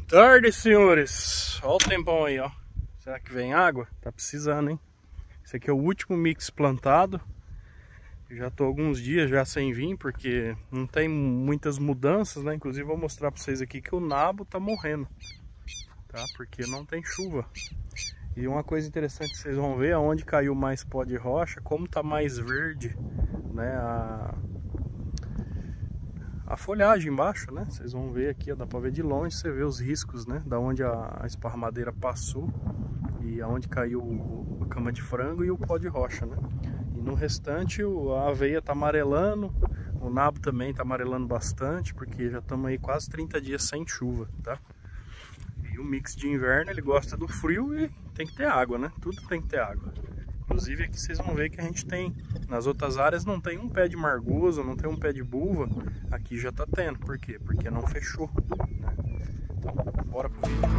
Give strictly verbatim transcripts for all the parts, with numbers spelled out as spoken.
tarde, senhores. Olha o tempão aí, ó. Será que vem água? Tá precisando, hein? Esse aqui é o último mix plantado. Já tô alguns dias já sem vir, porque não tem muitas mudanças, né? Inclusive vou mostrar pra vocês aqui que o nabo tá morrendo, tá? Porque não tem chuva. E uma coisa interessante que vocês vão ver, aonde caiu mais pó de rocha, como tá mais verde, né? A... a folhagem embaixo, né? Vocês vão ver aqui, ó, dá pra ver de longe, você vê os riscos, né? Da onde a, a esparramadeira passou e aonde caiu o, a cama de frango e o pó de rocha, né? E no restante o, a aveia tá amarelando, o nabo também tá amarelando bastante, porque já estamos aí quase trinta dias sem chuva, tá? E o mix de inverno, ele gosta do frio e tem que ter água, né? Tudo tem que ter água. Inclusive aqui vocês vão ver que a gente tem, nas outras áreas não tem um pé de margoso, não tem um pé de buva, aqui já tá tendo. Por quê? Porque não fechou, né? Então, bora pro vídeo.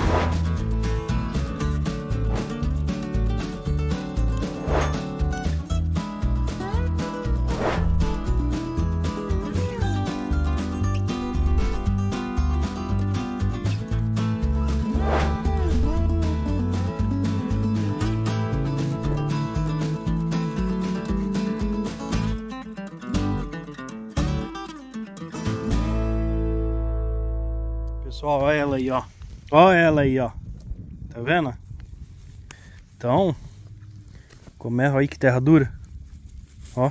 Pessoal, olha ela aí, ó. Olha ela aí, ó. Tá vendo? Então, começa aí que terra dura. Ó.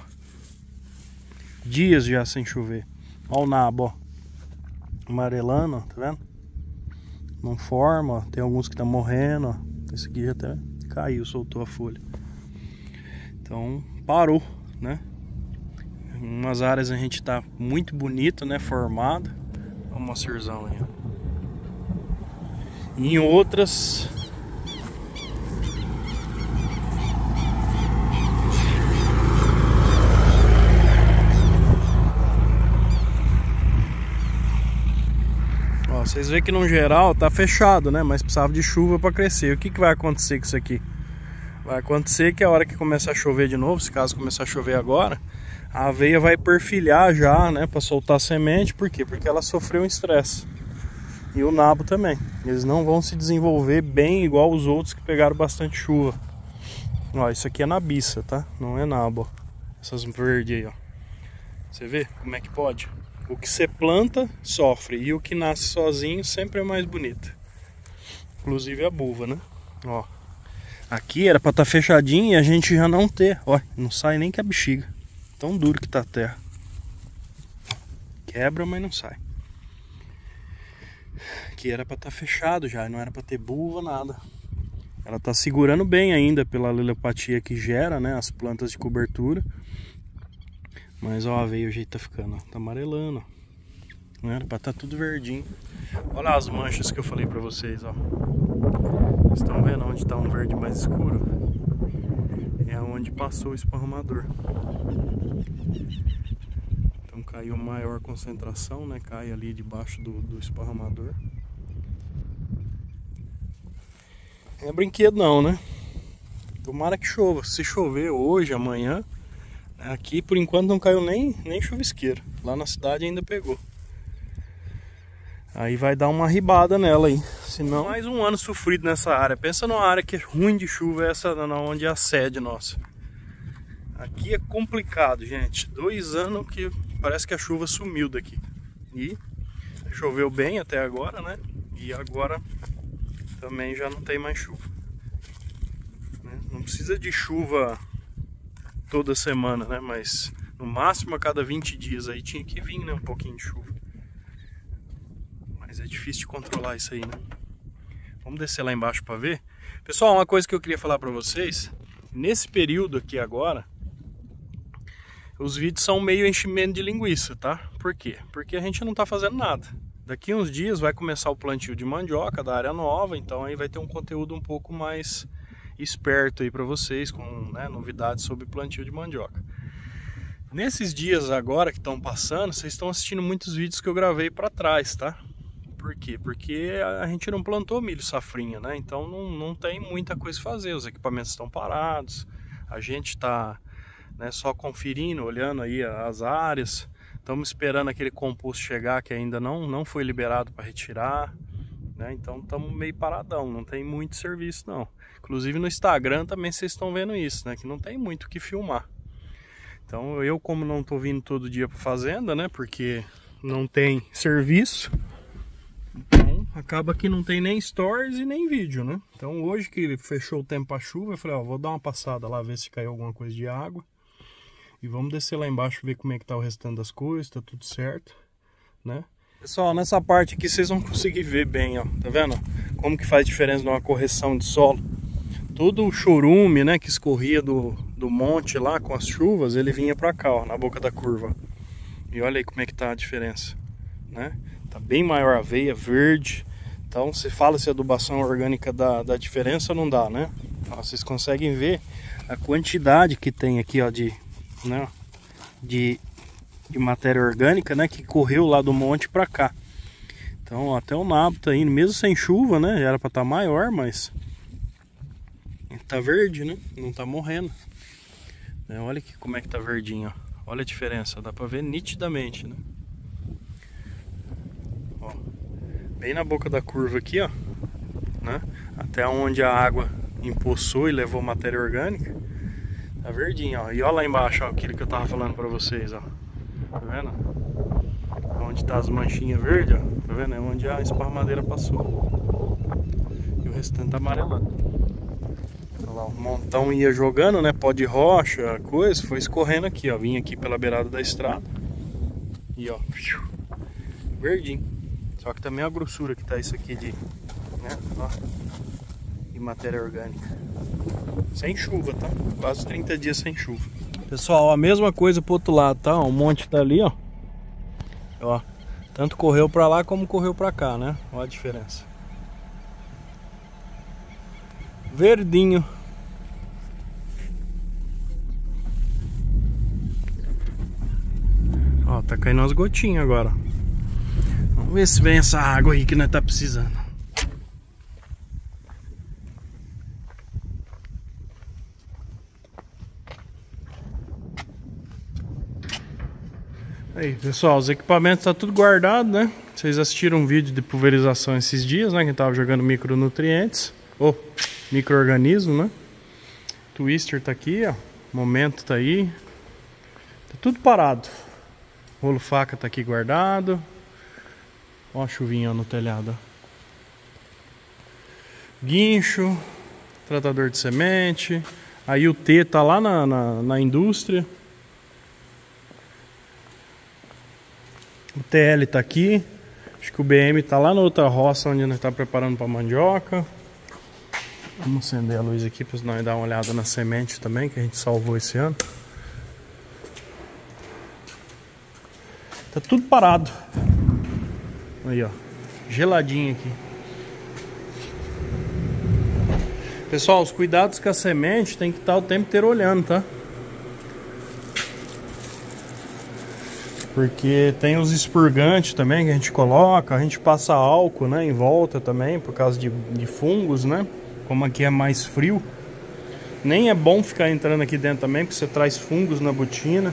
Dias já sem chover. Ó o nabo, ó. Amarelando, ó. Tá vendo? Não forma, ó. Tem alguns que tá morrendo, ó. Esse aqui já até caiu, soltou a folha. Então, parou, né? Em umas áreas a gente tá muito bonito, né? Formado. Olha o mocerzão aí, ó. Em outras ó, vocês veem que no geral tá fechado, né? Mas precisava de chuva para crescer. O que que vai acontecer com isso aqui? Vai acontecer que a hora que começar a chover de novo, se caso começar a chover agora, a aveia vai perfilhar já, né? Para soltar semente. Por quê? Porque ela sofreu um estresse. E o nabo também. Eles não vão se desenvolver bem igual os outros que pegaram bastante chuva. Ó, isso aqui é nabiça, tá? Não é nabo, ó. Essas verdes aí, ó. Você vê como é que pode? O que você planta, sofre. E o que nasce sozinho sempre é mais bonito. Inclusive a buva, né? Ó. Aqui era pra estar fechadinho e a gente já não ter. Ó, não sai nem que a bexiga. Tão duro que tá a terra. Quebra, mas não sai. Aqui era para estar fechado já, não era para ter buva, nada. Ela tá segurando bem ainda pela alelopatia que gera, né, as plantas de cobertura. Mas ó, a aveia o jeito tá ficando, ó, tá amarelando, ó. Não era para estar tudo verdinho. Olha as manchas que eu falei para vocês, ó. Vocês estão vendo onde tá um verde mais escuro? É onde passou o esparramador. Então caiu maior concentração, né? Cai ali debaixo do, do esparramador. Não é brinquedo não, né? Tomara que chova. Se chover hoje, amanhã, aqui por enquanto não caiu nem, nem chuvisqueiro. Lá na cidade ainda pegou. Aí vai dar uma ribada nela aí. Senão, mais um ano sofrido nessa área. Pensa numa área que é ruim de chuva, essa onde é a sede nossa. Aqui é complicado, gente. Dois anos que parece que a chuva sumiu daqui. E choveu bem até agora, né? E agora também já não tem mais chuva. Não precisa de chuva toda semana, né? Mas no máximo a cada vinte dias aí tinha que vir, né? Um pouquinho de chuva. Mas é difícil de controlar isso aí, né? Vamos descer lá embaixo para ver. Pessoal, uma coisa que eu queria falar para vocês. Nesse período aqui agora, os vídeos são meio enchimento de linguiça, tá? Por quê? Porque a gente não tá fazendo nada. Daqui uns dias vai começar o plantio de mandioca da área nova, então aí vai ter um conteúdo um pouco mais esperto aí para vocês, com, né, novidades sobre plantio de mandioca. Nesses dias agora que estão passando, vocês estão assistindo muitos vídeos que eu gravei para trás, tá? Por quê? Porque a gente não plantou milho safrinha, né? Então não, não tem muita coisa a fazer, os equipamentos estão parados, a gente está, né, só conferindo, olhando aí as áreas. Estamos esperando aquele composto chegar que ainda não, não foi liberado para retirar. né? Então estamos meio paradão, não tem muito serviço não. Inclusive no Instagram também vocês estão vendo isso, né? Que não tem muito o que filmar. Então eu, como não tô vindo todo dia para fazenda, né? Porque não tem serviço, então acaba que não tem nem stories e nem vídeo, né? Então hoje que fechou o tempo para chuva, eu falei, ó, vou dar uma passada lá, ver se caiu alguma coisa de água. E vamos descer lá embaixo, ver como é que tá o restante das coisas, tá tudo certo, né? Pessoal, nessa parte aqui vocês vão conseguir ver bem, ó, tá vendo? Como que faz diferença numa correção de solo. Todo o chorume, né, que escorria do, do monte lá com as chuvas, ele vinha pra cá, ó, na boca da curva. E olha aí como é que tá a diferença, né? Tá bem maior a veia, verde. Então, se fala se a adubação orgânica dá, dá diferença, não dá, né? Ó, vocês conseguem ver a quantidade que tem aqui, ó, de, né, de, de matéria orgânica, né, que correu lá do monte pra cá. Então, ó, até o nabo tá indo, mesmo sem chuva, né? Já era pra estar maior, mas tá verde, né? Não tá morrendo. É, olha aqui como é que tá verdinho, ó. Olha a diferença, dá pra ver nitidamente, né? Ó, bem na boca da curva aqui, ó, né? Até onde a água empoçou e levou matéria orgânica. Tá verdinho, ó. E olha lá embaixo, ó, aquilo que eu tava falando pra vocês, ó. Tá vendo? Onde tá as manchinhas verdes, ó. Tá vendo? É onde a esparmadeira passou. E o restante tá amarelando. Olha lá, o montão ia jogando, né? Pó de rocha, coisa, foi escorrendo aqui, ó. Vim aqui pela beirada da estrada. E ó, verdinho. Só que também a grossura que tá isso aqui de, né? Ó, de matéria orgânica. Sem chuva, tá? Quase trinta dias sem chuva. Pessoal, a mesma coisa pro outro lado, tá? O monte tá ali, ó. Ó, tanto correu pra lá como correu pra cá, né? Olha a diferença. Verdinho. Ó, tá caindo umas gotinhas agora. Vamos ver se vem essa água aí que nós tá precisando. Aí, pessoal, os equipamentos tá tudo guardado, né? Vocês assistiram um vídeo de pulverização esses dias, né? Que tava jogando micronutrientes. Ou oh, micro-organismo, né? Twister tá aqui, ó. Momento tá aí. Tá tudo parado. Rolo faca tá aqui guardado. Ó a chuvinha no telhado, ó. Guincho. Tratador de semente. Aí o T tá lá na, na, na indústria. O T L tá aqui. Acho que o B M tá lá na outra roça onde nós tá preparando para mandioca. Vamos acender a luz aqui para nós dar uma olhada na semente também, que a gente salvou esse ano. Tá tudo parado. Aí, ó. Geladinho aqui. Pessoal, os cuidados com a semente tem que estar o tempo inteiro olhando, tá? Porque tem os expurgantes também que a gente coloca. A gente passa álcool, né, em volta também, por causa de, de fungos, né? Como aqui é mais frio. Nem é bom ficar entrando aqui dentro também, porque você traz fungos na botina.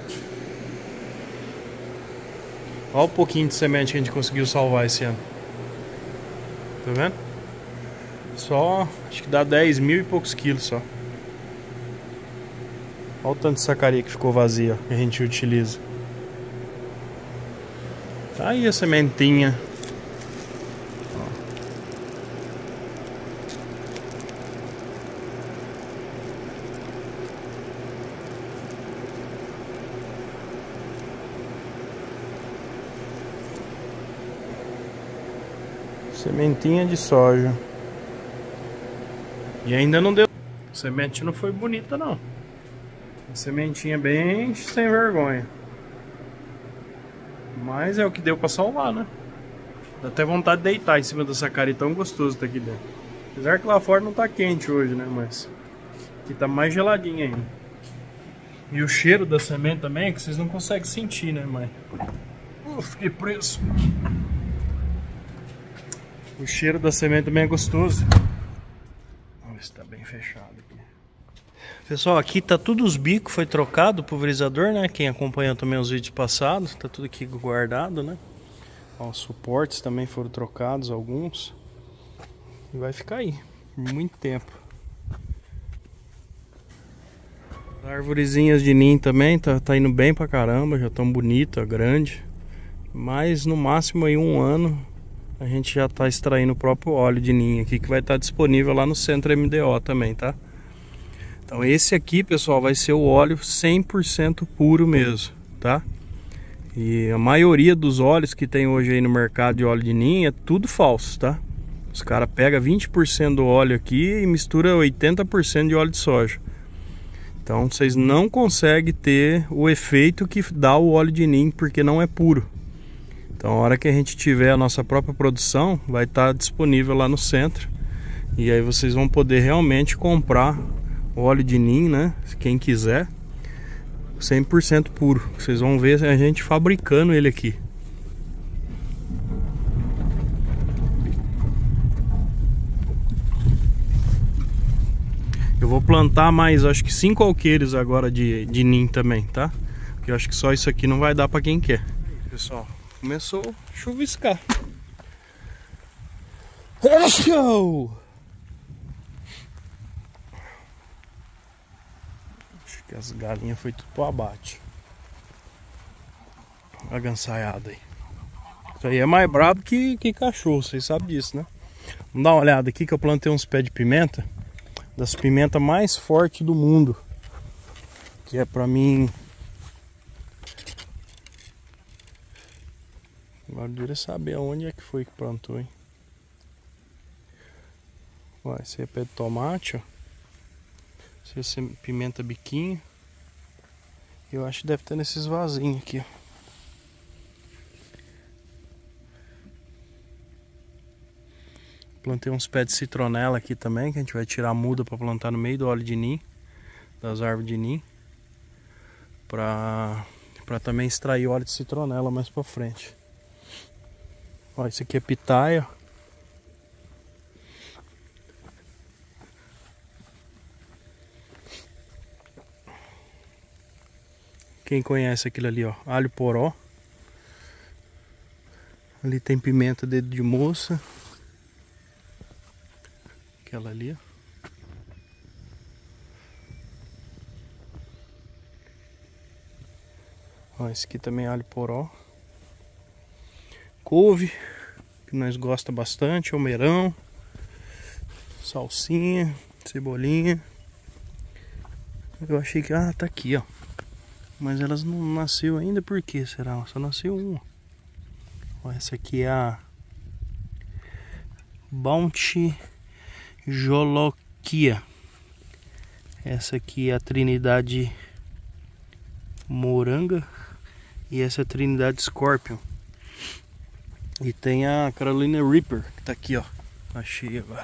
Olha o pouquinho de semente que a gente conseguiu salvar esse ano. Tá vendo? Só, acho que dá dez mil e poucos quilos só. Olha o tanto de sacaria que ficou vazia, que a gente utiliza. Tá aí a sementinha. Sementinha de soja. E ainda não deu. A semente não foi bonita não. A sementinha bem sem vergonha. Mas é o que deu pra salvar, né? Dá até vontade de deitar em cima dessa cara tão gostoso tá aqui dentro. Apesar que lá fora não tá quente hoje, né? Mas aqui tá mais geladinho ainda. E o cheiro da semente também é que vocês não conseguem sentir, né, mãe? Uf, fiquei preso. O cheiro da semente também é gostoso. Vamos ver se tá bem fechado aqui. Pessoal, aqui tá tudo os bicos, foi trocado o pulverizador, né? Quem acompanhou também os vídeos passados, tá tudo aqui guardado, né? Ó, os suportes também foram trocados, alguns. E vai ficar aí por muito tempo. As arvorezinhas de ninho também tá, tá indo bem pra caramba, já tão bonita, grande. Mas no máximo aí um ano a gente já tá extraindo o próprio óleo de ninho aqui, que vai estar disponível lá no Centro M D O também, tá? Então esse aqui, pessoal, vai ser o óleo cem por cento puro mesmo, tá? E a maioria dos óleos que tem hoje aí no mercado de óleo de ninho é tudo falso, tá? Os caras pegam vinte por cento do óleo aqui e mistura oitenta por cento de óleo de soja. Então vocês não conseguem ter o efeito que dá o óleo de ninho, porque não é puro. Então a hora que a gente tiver a nossa própria produção, vai estar disponível lá no centro. E aí vocês vão poder realmente comprar o óleo de ninho, né? Quem quiser, cem por cento puro. Vocês vão ver a gente fabricando ele aqui. Eu vou plantar mais, acho que cinco alqueires agora de, de ninho também, tá? Porque eu acho que só isso aqui não vai dar pra quem quer. Pessoal, começou a chuviscar. Acho que as galinhas foi tudo pro abate. Olha a gansaiada aí. Isso aí é mais brabo que, que cachorro, vocês sabem disso, né? Vamos dar uma olhada aqui que eu plantei uns pés de pimenta. Das pimentas mais fortes do mundo. Que é pra mim. Agora eu queria saber aonde é que foi que plantou, hein? Ó, esse é pé de tomate, ó. Esse é pimenta biquinho. Eu acho que deve ter nesses vasinhos aqui, ó. Plantei uns pés de citronela aqui também, que a gente vai tirar a muda para plantar no meio do óleo de ninho, das árvores de ninho, para para também extrair óleo de citronela mais para frente. Ó, esse aqui é pitaia. Quem conhece aquilo ali, ó, alho poró. Ali tem pimenta dedo de moça. Aquela ali, ó. Ó, esse aqui também é alho poró. Couve, que nós gosta bastante, almeirão, salsinha, cebolinha. Eu achei que, ah, tá aqui, ó. Mas elas não nasceu ainda, por que será? Só nasceu uma. Ó, essa aqui é a Bounty Jolokia. Essa aqui é a Trinidade Moranga. E essa é a Trinidade Scorpion. E tem a Carolina Reaper, que tá aqui, ó. Achei agora.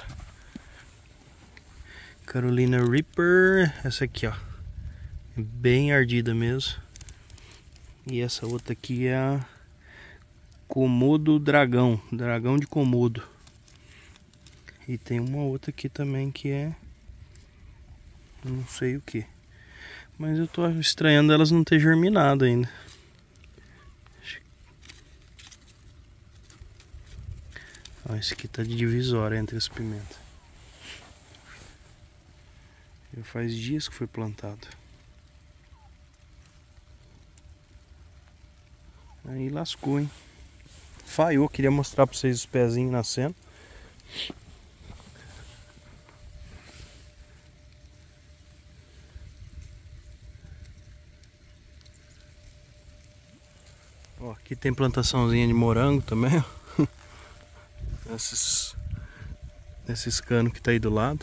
Carolina Reaper. Essa aqui, ó. Bem ardida mesmo. E essa outra aqui é a Komodo Dragão. Dragão de Komodo. E tem uma outra aqui também que é... não sei o que. Mas eu tô estranhando elas não ter germinado ainda. Ó, esse aqui tá de divisória entre as pimentas. Já faz dias que foi plantado. Aí lascou, hein? Falhou, queria mostrar pra vocês os pezinhos nascendo. Ó, aqui tem plantaçãozinha de morango também, ó. Esses, esses canos que tá aí do lado.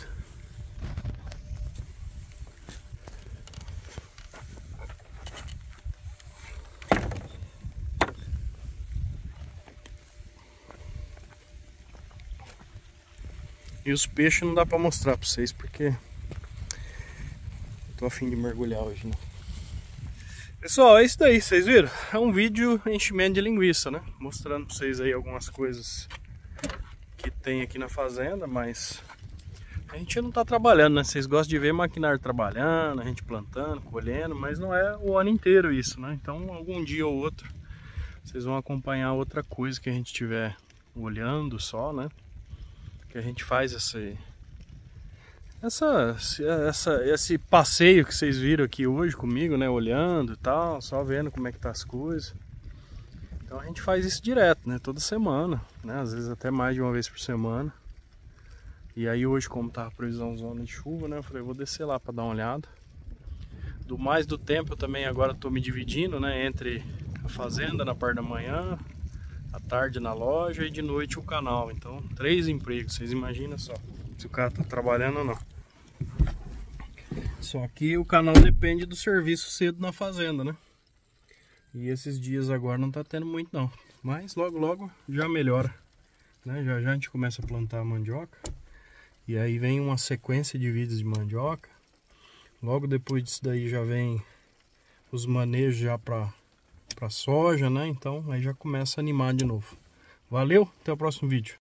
E os peixes não dá pra mostrar pra vocês porque eu tô a fim de mergulhar hoje, né? Pessoal, é isso daí, vocês viram? É um vídeo enchimento de linguiça, né? Mostrando pra vocês aí algumas coisas que tem aqui na fazenda, mas a gente não tá trabalhando, né? Vocês gostam de ver maquinário trabalhando, a gente plantando, colhendo, mas não é o ano inteiro isso, né? Então algum dia ou outro vocês vão acompanhar outra coisa que a gente estiver olhando só, né? Que a gente faz esse, essa, essa, esse passeio que vocês viram aqui hoje comigo, né? Olhando e tal, só vendo como é que tá as coisas. Então a gente faz isso direto, né? Toda semana, né? Às vezes até mais de uma vez por semana. E aí hoje, como tava previsão zona de chuva, né? Eu falei, vou descer lá para dar uma olhada. Do mais do tempo eu também agora tô me dividindo, né? Entre a fazenda na parte da manhã, à tarde na loja e de noite o canal. Então, três empregos, vocês imaginam só se o cara tá trabalhando ou não. Só que o canal depende do serviço cedo na fazenda, né? E esses dias agora não tá tendo muito não. Mas logo logo já melhora, né? Já já a gente começa a plantar a mandioca. E aí vem uma sequência de vídeos de mandioca. Logo depois disso daí já vem os manejos já para para soja, né? Então aí já começa a animar de novo. Valeu, até o próximo vídeo.